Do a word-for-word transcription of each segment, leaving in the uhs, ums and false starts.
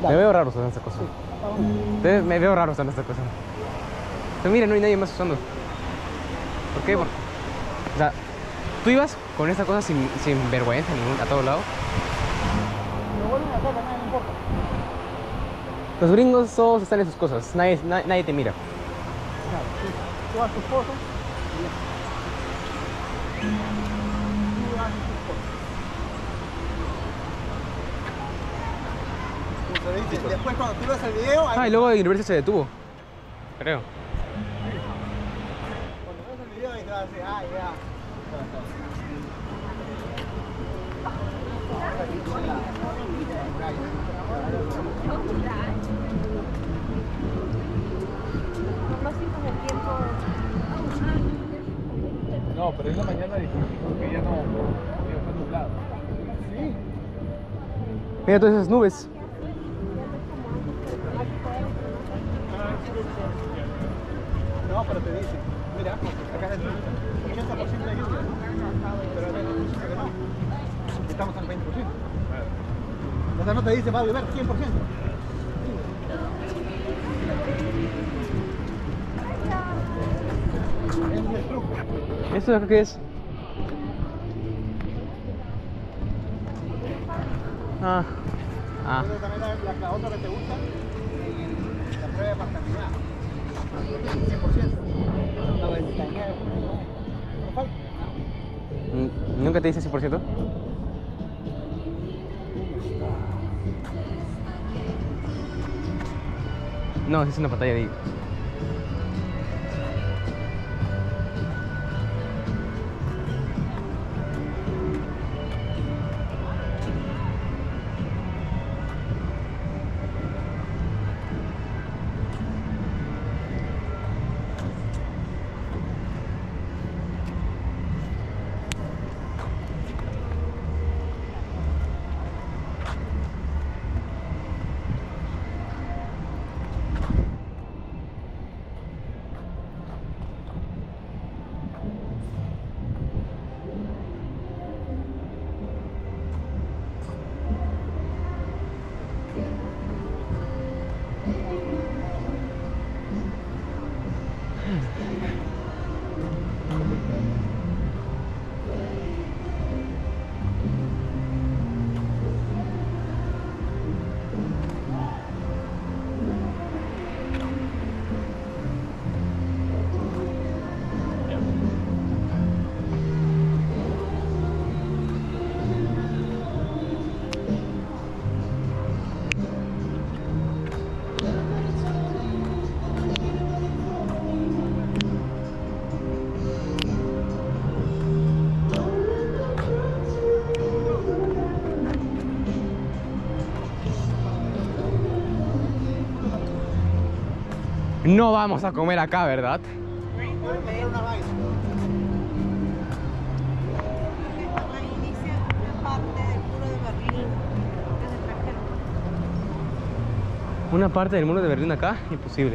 Me veo raro usando esta cosa. Te- Me veo raro usando esta cosa. Pero mira, no hay nadie más usando. ¿Por qué? Por- O sea, tú ibas con esta cosa sin, sin vergüenza ningún, a todo lado. Me vuelven a hacer, nada, no importa. Los gringos todos están en sus cosas. Nadie, na- nadie te mira. Claro, sí. Tú haces tus cosas y ya. Tú haces tus cosas. Como se dice, después cuando tú ves el video, ahí Ah, y luego de Universal se detuvo. Creo. cuando ves el video, ahí te vas a decir, ah, ya. Pronósticos del tiempo. No, pero en la mañana dijimos que ya no, ya está nublado. Sí. Mira todas esas nubes. No, pero te dice, mira, acá es el ochenta por ciento de lluvia, pero acá no dice que no. Estamos al veinte por ciento. O sea, no te dice va a llover cien por ciento. Ese es el truco. ¿Esto de acá qué es? Ah. Ah. Esa también la, la, la otra que te gusta, la prueba de parcialidad. cien por ciento. noventa y nueve por ciento. No falta. Mm, ¿Nunca te dice cien por ciento? No, es una pantalla de... No vamos a comer acá, ¿verdad? Era una vaina. Ahí inicia una parte del muro de Berlín desde extranjero. Una parte del muro de Berlín acá, imposible.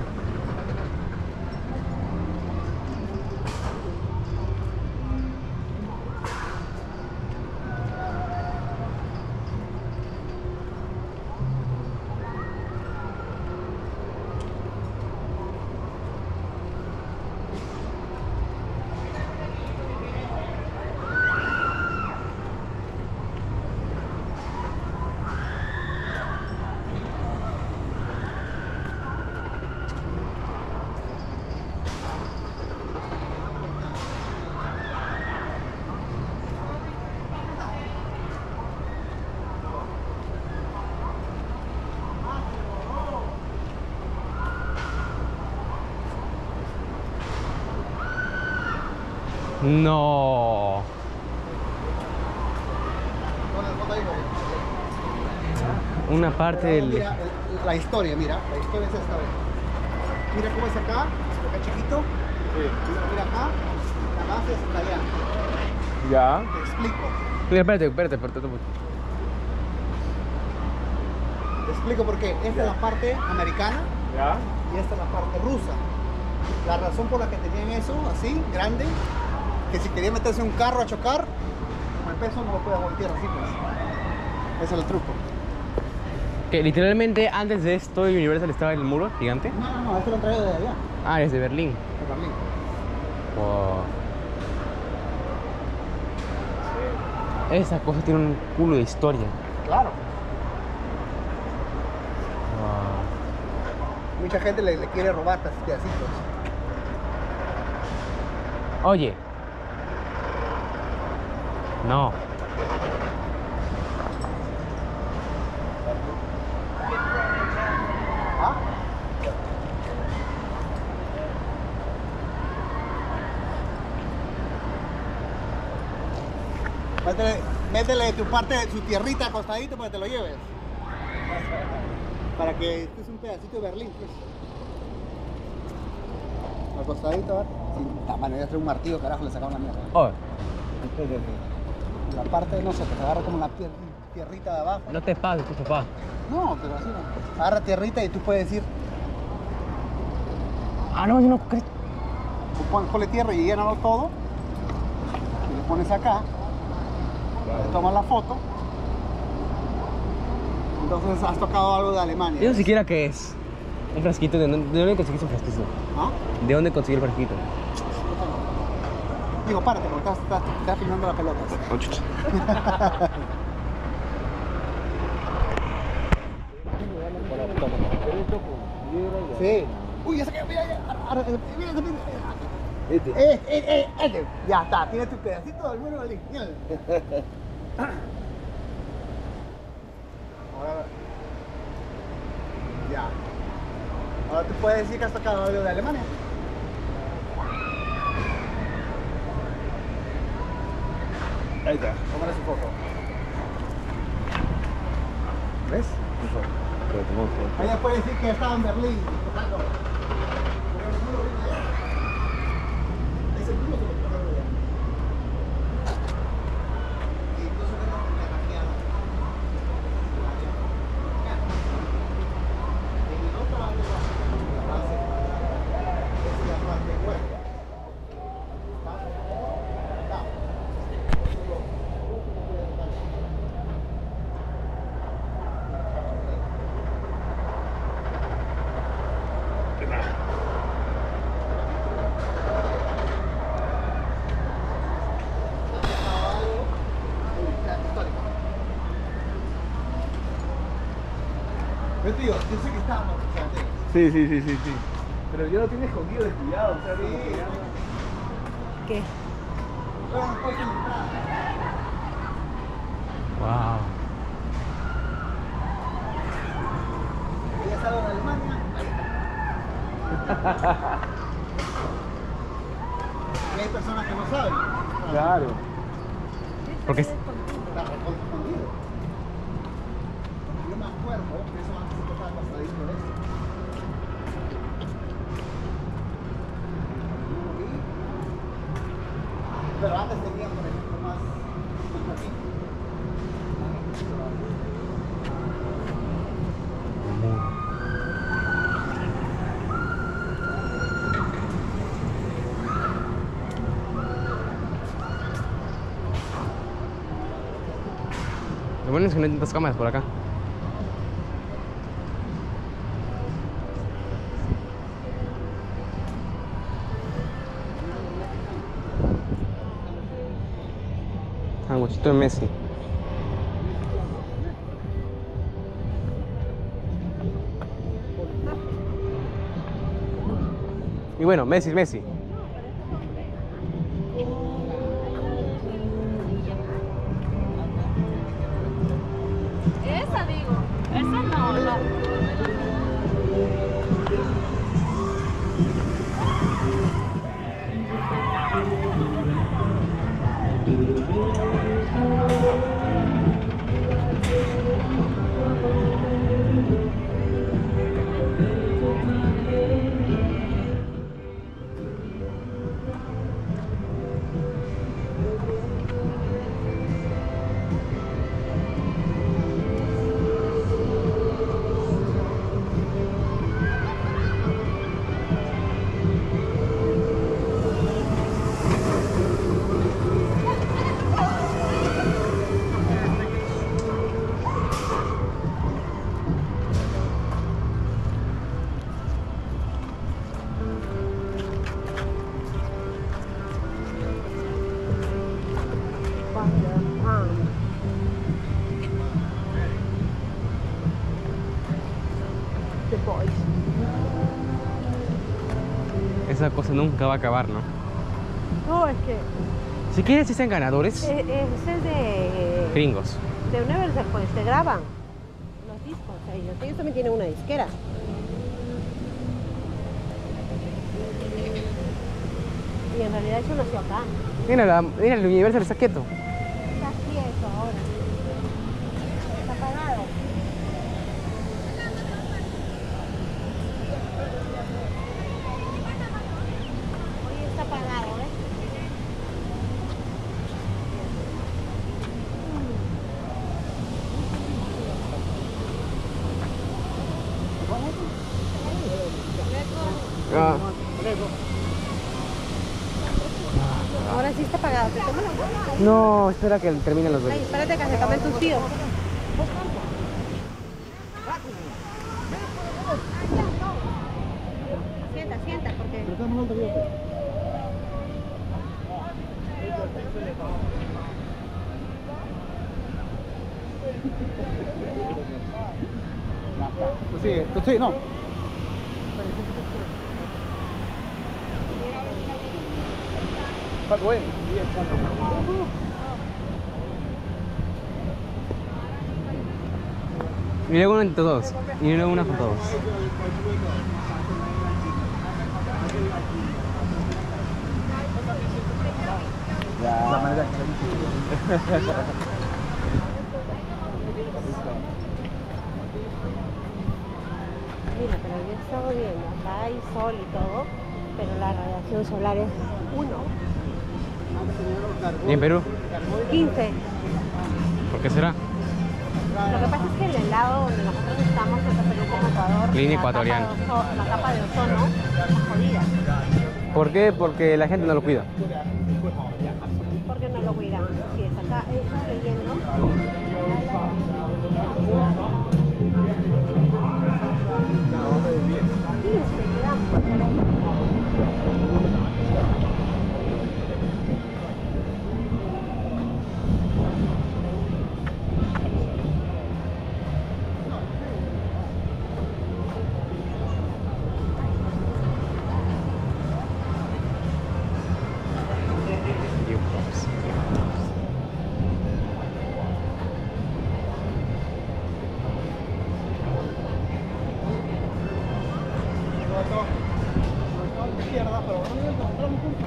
No. Pon el foto ahí, ¿no? Una parte del... Mira, el- la historia, mira, la historia es esta vez. Mira cómo es acá, acá chiquito. Mira, mira acá, la base es italiana. Ya. Te explico. Mira, espérate, espérate, espérate. Te explico por qué. Esta es la parte americana Ya. y esta es la parte rusa. La razón por la que tenían eso así, grande, que si quería meterse en un carro a chocar, con el peso no lo puede voltear así, pues. Ese es el truco. Que literalmente antes de esto el Universal estaba en el muro gigante. No, no, no, esto lo han traído de allá, Ah, es de Berlín. de Berlín. Wow. Esa cosa tiene un culo de historia. Claro. Wow. Mucha gente le, le quiere robar pedacitos. Oye. No. ¿Ah? Métele, métele de tu parte, de su tierrita acostadito para que te lo lleves. Para que este es un pedacito de Berlín, pues. Acostadito, ¿verdad? Sí, bueno, ya trae un martillo, carajo, le sacaron la mierda. Oh, La parte, no sé, que se agarra como la tier- tierrita de abajo. no te pases, tu papá. No, pero así no. Agarra tierrita y tú puedes decir, Ah, no, yo no creo. tú pon- ponle tierra y llénalo todo. Y le pones acá. Le tomas la foto. Entonces has tocado algo de Alemania. Yo no siquiera qué es. Un frasquito. ¿De dónde, de dónde conseguiste un frasquito? ¿Ah? ¿De dónde conseguí el frasquito? Digo, párate, porque estás, estás, estás filmando las pelotas. Oh, chucha. Sí. Uy, ya se quedó, mira, ya. Ahora, mira, mira, mira. Este. Eh, eh, eh, este. Ya está, tiene tu pedacito del muro Berlín. Míralo. Ahora. Ya. Ahora tú puedes decir que has tocado algo de Alemania. Ahí está. Tómale su foto. ¿Ves? Ahí puede decir que estaba en Berlín. tocando. Ese muro se lo tocaron allá. Y incluso ven la fotografía. En el otro lado de la base, es la parte hueca. Yo te digo, yo sé que estábamos, o sea, te- Sí, sí, sí, sí, sí. Pero yo lo tengo escondido, descuidado, o sea, como que ya no- ¿Qué? Bueno, después de entrar. Wow. ¿Querías algo de Alemania? Y hay personas que no saben. Claro. Porque es- Está reconfundido. Yo me acuerdo que eso antes se tocaba pasadito de esto. Pero antes tenían, por ejemplo, más un poquito. Lo bueno es que no hay tantas cámaras por acá. Sanguchito de Messi. Y bueno, Messi es Messi. Esa digo, esa no, la... Boys. Esa cosa nunca va a acabar, ¿no? No, es que Si quieres, si sean ganadores, e- ese es de, gringos. de Universal, pues se graban los discos ellos. Ellos también tienen una disquera. Y en realidad eso nació acá. Mira, la, mira el Universal está quieto. Está quieto ahora. Está apagado. Hoy está apagado, ¿eh? Ah, Ahora sí está apagado. ¿Te tomas la foto? no, espera que terminen los Ay, dos. espérate que se acaben tus tíos. Sienta, sienta, porque... Pero está más alto que yo. Pues sí, pues sí, no. But when? Y luego una entre todos. Y luego una con todos. La manera que Mira, pero yo he estado viendo, acá hay sol y todo, pero la radiación solar es uno. ¿Y en Perú? quince. ¿Por qué será? Lo que pasa es que en el lado donde nosotros estamos, tanto Perú como Ecuador, Línea la capa ecuatoriana. de ozo- la capa de ozono está jodida, ¿Por qué? Porque la gente no lo cuida. porque no lo cuidan. Sí, es acá, está leyendo. quince, izquierda, pero no me encontramos juntos.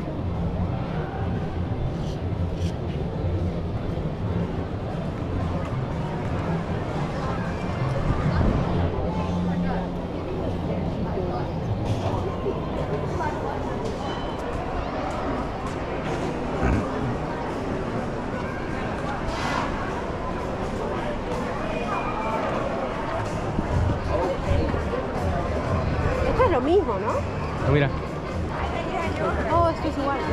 Esto es lo mismo, ¿no? Oh, mira. Todo esto es igual.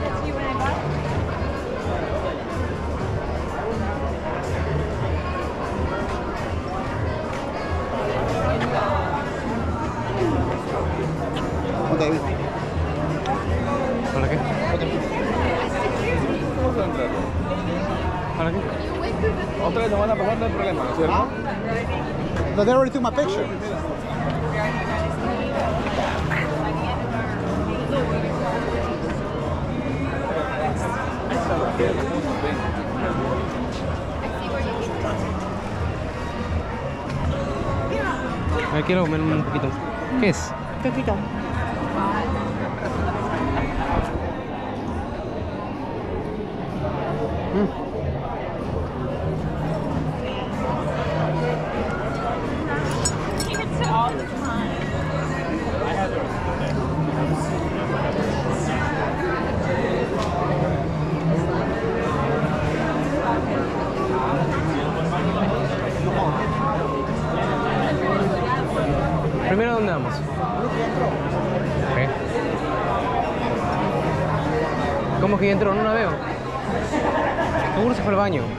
Ok, ¿Para qué? ¿Cómo se va a entrar? ¿Para qué? Otra vez nos van a pasar, no hay problema, ¿no es cierto? no, they already took my picture. A ver, quiero comer un poquito. ¿Qué es? Choquito. Mm. Primero, ¿dónde vamos? ¿Qué? ¿Cómo que ya entró? No la veo. Seguro se fue al baño.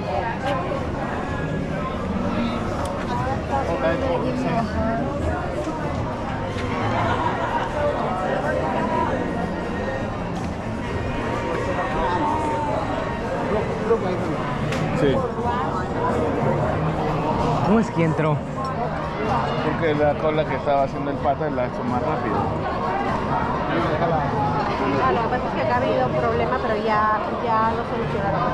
Sí. ¿Cómo es que entró? Porque la cola que estaba haciendo el pata la hizo más rápido. Ah, lo que pasa es que acá ha habido un problema, pero ya, ya lo solucionaron.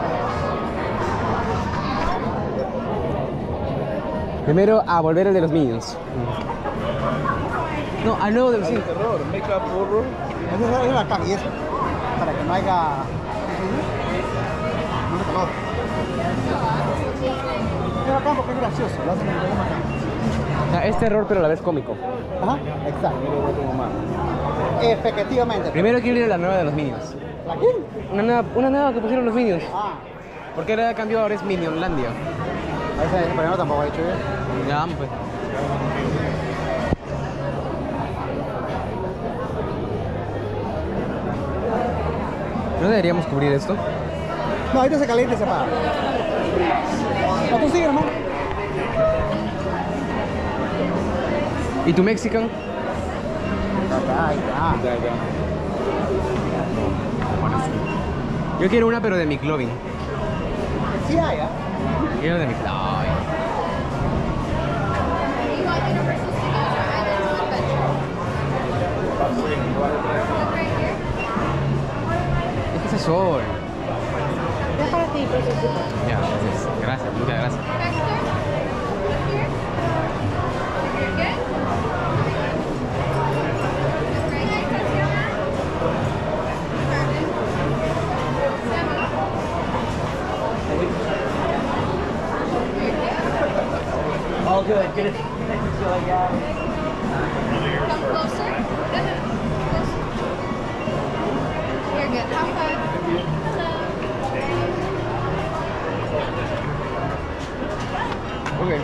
Primero a volver el de los Minions. No, al nuevo de los Al Minions. terror, make up burro. Esa es la caja y eso. Para que no haya. No me color. Es bacán porque es gracioso. Lo hacen en el bacán. O sea, es terror pero a la vez cómico. Ajá, exacto. Efectivamente. Primero quiero ir a la nueva de los Minions. ¿La quién? Una nueva, una nueva que pusieron los Minions. Ah, Porque ahora cambió, ahora es Minionlandia. a ese primero tampoco he hecho bien. Ya vamos pues. ¿No deberíamos cubrir esto? No, ahorita se calienta y se apaga. No, tú sigue, hermano. ¿Y tu Mexican? Ya, ya. Ya, ya. Yo quiero una pero de McLovin. Sí hay, ¿ah? Quiero de McLovin. Es que ese sol. Es para ti, pues, sí. Ya, gracias. Gracias, muchas gracias. All good. Get it. Come closer. You're good. Have fun. Ok.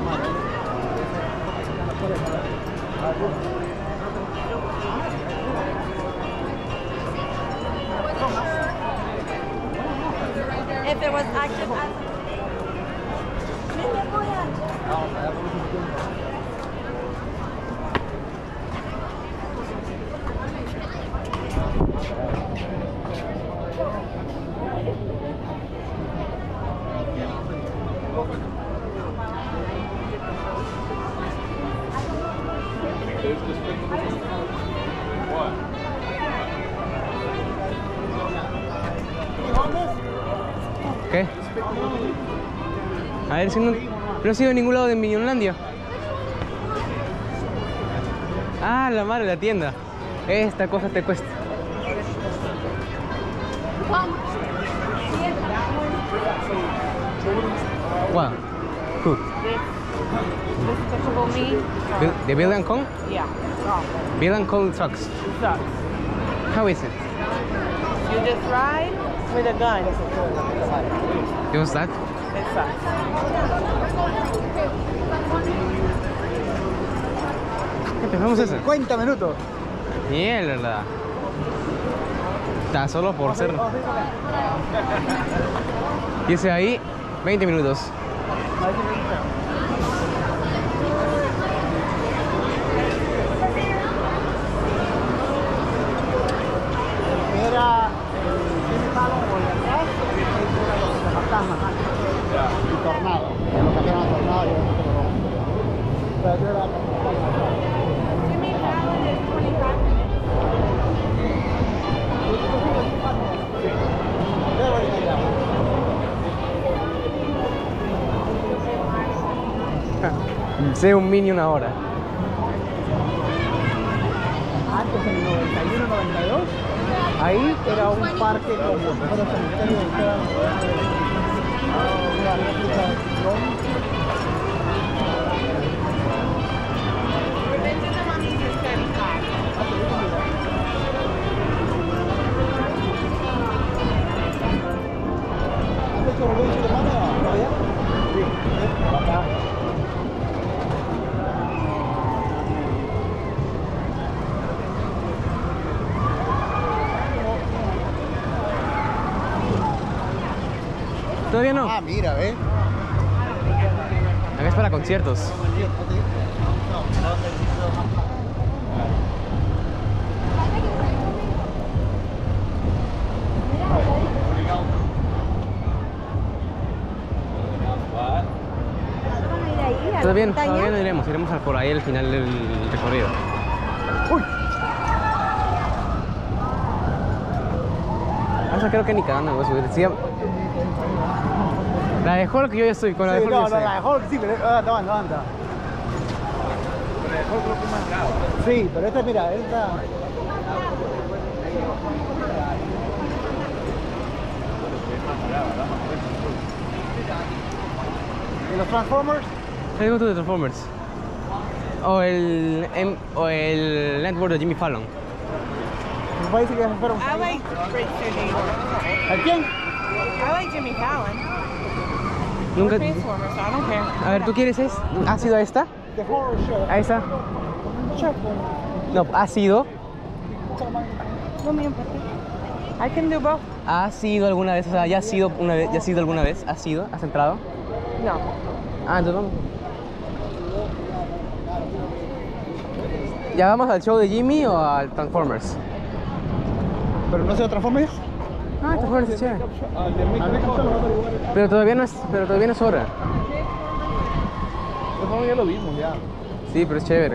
If it was active as ¿Qué? A ver si no, no he sido a ningún lado de Minionlandia. Ah, la madre de la tienda. Esta cosa te cuesta. Wow. Cool. This is for me. Bill- The Bill and Kong? Yeah. Bill and Kong trucks. Sucks. How is it? You just ride with a gun. What's that? It sucks. Empezamos eso. cincuenta minutos. Mierda. Está solo por ser. Y ese ahí, veinte minutos. Era Jimmy Fallon por detrás y fantasma y tornado. Ya lo cambiaron a tornado y ahora es todo rojo. Pero yo era Qué buena idea. Sé un Minion ahora. Antes en el noventa y uno noventa y dos, ahí era un parque como si fuera cementerio de toda una réplica de Ciclón. ¿Has hecho revolución de mano todavía? Sí. Acá. Todavía no. Ah, mira, ¿ves? Acá es para conciertos. Vamos a ir ahí a la Todavía, montaña? todavía no iremos, iremos al- por ahí al final del recorrido. Uy, Esa creo que ni cagando me voy a subir. Sí, la de Hulk yo ya estoy, con la de sí, Hulk no, ya no, estoy. la de Hulk sí, pero anda, anda, anda. Pero el Hulk creo que es más bravo. Sí, pero esta, mira, esta... ¿Y los Transformers? Let's go to the Transformers. O el, em- o el network de Jimmy Fallon. Me parece que ya se fueron. I like Richard Dayton. ¿A quién? I like Jimmy Fallon. Nunca. Transformers, so I don't care. A ver, ¿tú quieres es? ¿Has ido a esta? The Horror Show. ¿A esa? No, ¿has ido? No me importa. I can do both. ¿Has ido alguna vez? O sea, ¿ya has ido una vez? ¿Ya has ido alguna vez? ¿Has ido? ¿Has entrado? No. Ah, entonces vamos. ¿Ya vamos al show de Jimmy o al Transformers? ¿Pero no se Transformers? Ah, Transformers es chévere. Ah, el de Mickey Mouse. Pero todavía no es, pero todavía no es hora. Eso ya lo vimos ya. Sí, pero es chévere.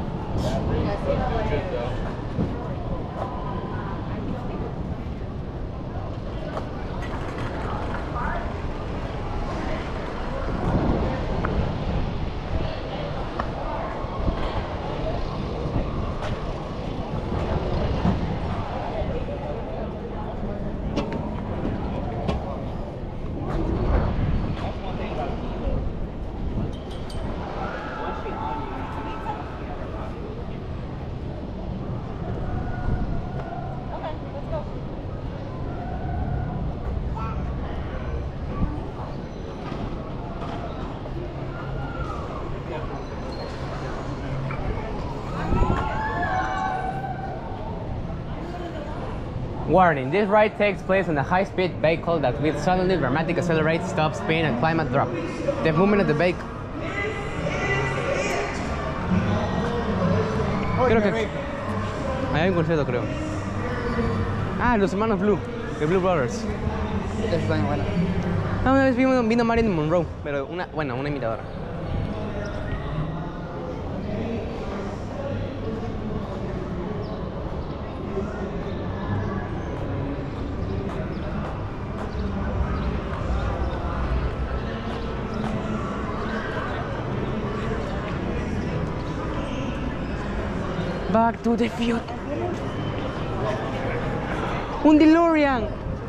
Warning, this ride takes place on a high-speed vehicle that will suddenly dramatic accelerate, stop, spin, and climb and drop. The movement of the vehicle... Creo que... Ahí hay un concierto, creo. Ah, los hermanos Blue, the Blue Brothers. Esa está bien buena. Ah, una vez vino, vino Marilyn Monroe, pero una, bueno, una imitadora. Back to the Future. Un DeLorean.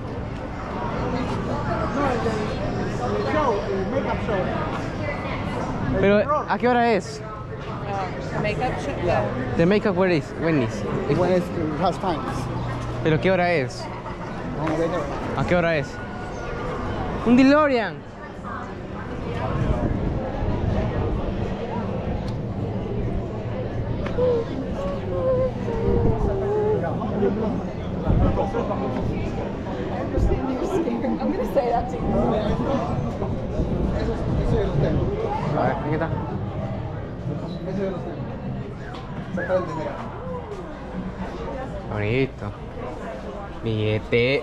El show, el make-up show. El Pero, terror. ¿a qué hora es? Um, makeup show. Yeah. The makeup where is? When is? When it's, it has times. ¿Pero qué hora es? Vamos a ver. ¿A qué hora es? Un DeLorean. I'm gonna say that to you. Eso, eso yo los tengo. A ver, ¿qué está? Eso yo los tengo. Exactamente, mira. Bonito. Billete.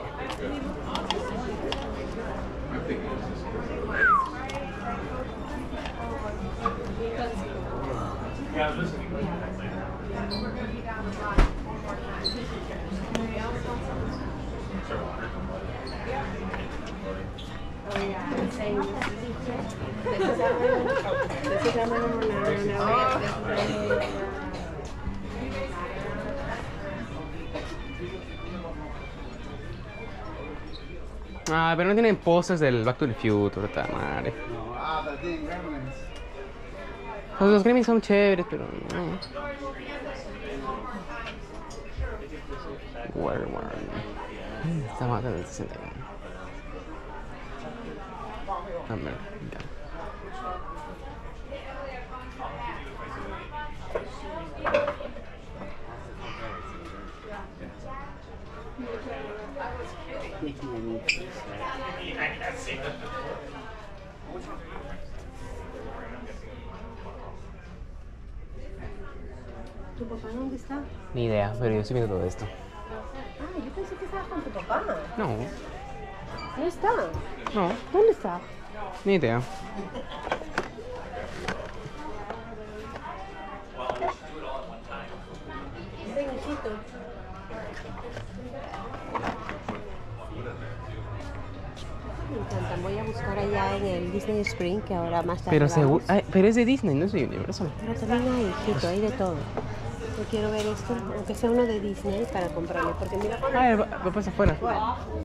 Ah, pero no tienen poses del Back to the Future, puta madre. Ah, pero tienen Gremlins. Pues los Gremlins son chéveres, pero no. Where, where? Estamos acá en el sesenta y uno. A ver, ya. ¿Tu papá dónde está? Ni idea, pero yo estoy viendo todo esto. Ah, yo pensé que estabas con tu papá. No, No está. no, ¿Dónde está? ni idea. hijito. Me encantan. Voy a buscar allá en el Disney Spring, que ahora más tarde. Pero, vamos. seguro, pero es de Disney, no es de Universal. Pero también hay, hijito, hay de todo. Yo quiero ver esto, aunque sea uno de Disney, para comprarlo. Porque mira, Ah, va, va pues afuera.